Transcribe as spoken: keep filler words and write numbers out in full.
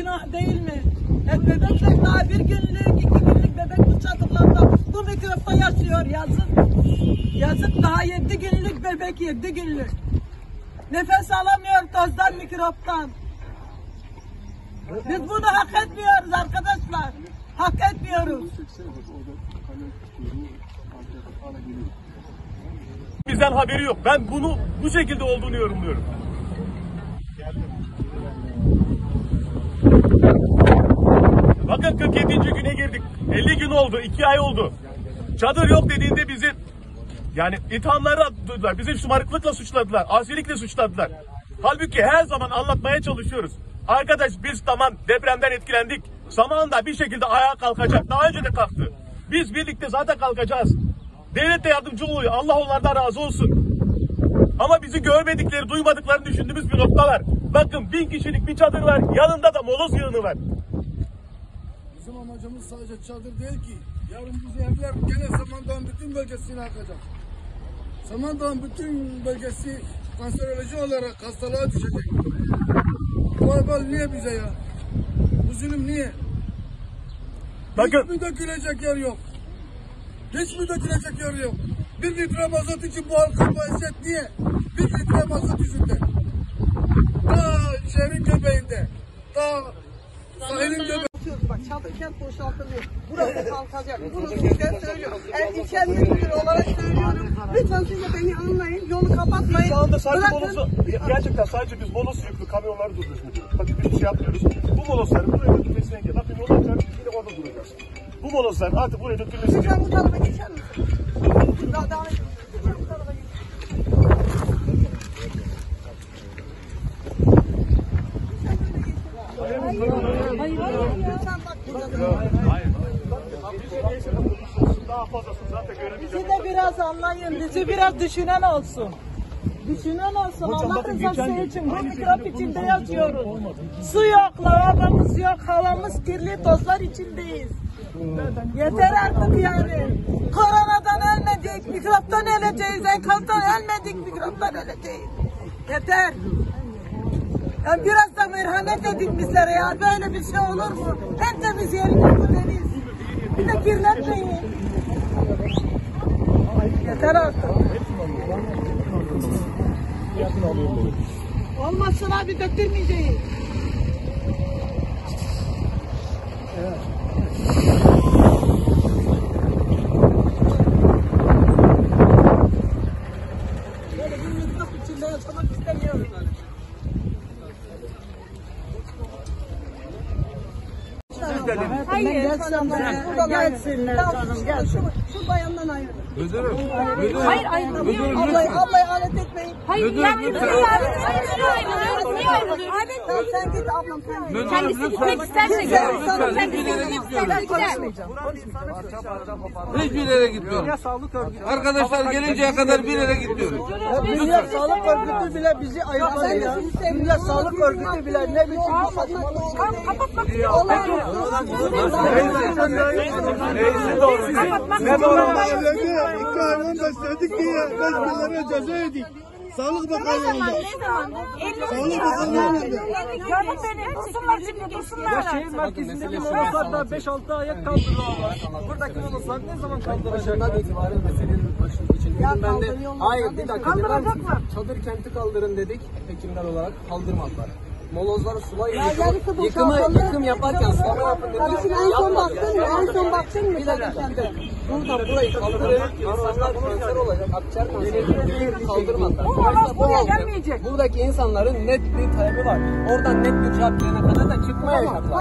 Günah değil mi? E bebekler daha bir günlük, iki günlük bebek bu çadırlarda bu mikropta yaşıyor. Yazık. Yazık, daha yedi günlük bebek, yedi günlük. Nefes alamıyor tozdan, mikroptan. Biz bunu hak etmiyoruz arkadaşlar. Hak etmiyoruz. Bizden haberi yok. Ben bunu bu şekilde olduğunu yorumluyorum. Bakın kırk yedinci güne girdik. elli gün oldu, iki ay oldu. Çadır yok dediğinde bizi yani ithamları attılar. Bizi şımarıklıkla suçladılar, asilikle suçladılar. Halbuki her zaman anlatmaya çalışıyoruz. Arkadaş biz tamam depremden etkilendik. Zamanında bir şekilde ayağa kalkacak. Daha önce de kalktı. Biz birlikte zaten kalkacağız. Devlet de yardımcı oluyor. Allah onlardan razı olsun. Ama bizi görmedikleri, duymadıklarını düşündüğümüz bir nokta var. Bakın bin kişilik bir çadır var. Yanında da moloz yığını var. Bizim amacımız sadece çadır değil ki. Yarın bu evler gene Samandağ'ın bütün bölgesini akacak. Samandağ'ın bütün bölgesi kanseroloji olarak hastalığa düşecek. Bu abal niye bize ya? Bu zulüm niye? Bakın. Hiç mi dökülecek yer yok? Hiç mi dökülecek yer yok? Bir litre mazot için bu halkın bu eziyet niye? Bir litre mazot yüzünden. Ta şehrin göbeğinde. Ta sahilin göbeğinde. Bak çadır kent boşaltılıyor. Burası kalkacak. Bunu sizden söylüyorum. Ben ilçe müdürü olarak söylüyorum. Lütfen siz de beni anlayın. Yolu kapatmayın. Şu anda sadece Bırakın. molosu, gerçekten sadece biz molos yüklü kamyonları durduruyoruz. Bakın biz bir şey yapmıyoruz. Bu molosların buraya dökülmesine engel. Bakın yol açar, biz yine orada duracağız. Bu molosların artık buraya dökülmesine engel. Lütfen bu tarafa geçer misin? Daha devam edin. Lütfen bu tarafa geçin. Hayır, hayır, hayır. Lütfen bak burada. Hayır. Daha fazlasını zaten göremeyeceğim. Bizi de biraz anlayın. Bizi biraz düşünen olsun. Düşünen olsun. Hocam, Allah bakın rızası geçen gün için bu aynı mikrop şekilde içinde konuşuyoruz. yaşıyoruz. Olmadı. Su yok, lavabomuz yok, havamız kirli, tozlar içindeyiz. Yeter artık yani. Koronadan ölmedik, mikroptan öleceğiz, enkazdan ölmedik, mikroptan öleceğiz. Yeter. Ya biraz da merhamet edin bizlere ya. Böyle bir şey olur mu? En temiz yerimiz bu deniz. Bir de kirletmeyin. Yeter artık. Olmasın abi, döktürmeyeceğiz. Böyle bir mikrop içinde yaşamak istemiyoruz. Hayır, gelsinler, gelsinler canım, gelsin. Şu bayandan ayrılın. Müdürüm. Hayır, ayrılın. Ablayı, ablayı alet etmeyin. Hayır, yani niye ayrılıyoruz? Niye ayrılıyoruz? Niye ayrılıyoruz? Tamam, sen git ablam, sen git. Kendisi gitmek isterse gelsin. Kendisi gitmek isterse gider. Hiçbir yere gitmiyorum. Arkadaşlar gelinceye kadar bir yere gitmiyorum. Dünya Sağlık Örgütü bile bizi ayıpladı ya. Dünya Sağlık Örgütü bile ne biçim bir saçmalık. Kapatmak Ne İki hayvan besledik diye beş milyara ceza yedik. Sağlık Bakanlığı'nda. Sağlık Bakanlığı'nda. Canım benim, dursunlar şimdi, dursunlar. Şehir merkezindeki moloslarda beş altı ayet kaldırıyorlar. Buradaki moloslar ne zaman kaldıracak? Başından itibaren meselenin başında için dedim ben de hayır bir dakika dinler misin? Çadır kenti kaldırın dedik hekimler olarak kaldırmadılar. Molozları sulayın yıkımı, yıkımı yıkım yaparken sulama yapın dedik. En son baktın mı? En son baktın mı? Bir dakika bir dakika. Buradan burayı kaldırın. İnsanlar kanser olacak. Akciğer kanseri kaldırmadılar. molaz buraya Bu halkın, gelmeyecek. buradaki insanların net bir talebi var. Oradan net bir cevap gelene kadar da çıkmayacaklar.